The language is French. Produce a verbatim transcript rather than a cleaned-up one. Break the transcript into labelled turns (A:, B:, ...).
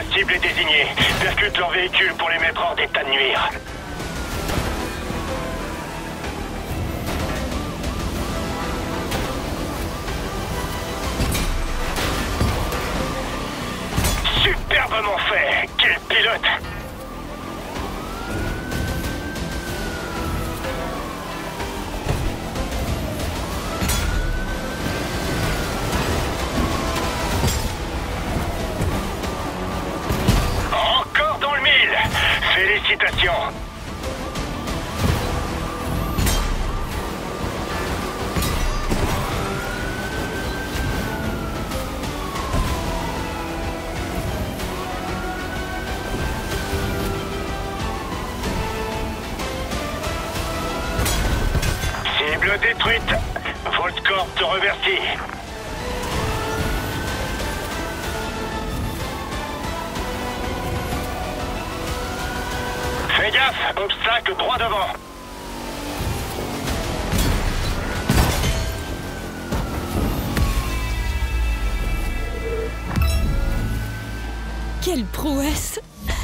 A: cible est désignée. Percute leur véhicule pour les mettre hors d'état de nuire. Superbement fait! Quel pilote! Encore dans le mille! Félicitations! Cible détruite. Voltcorp te remercie. Fais gaffe, obstacle droit devant.
B: Quelle prouesse!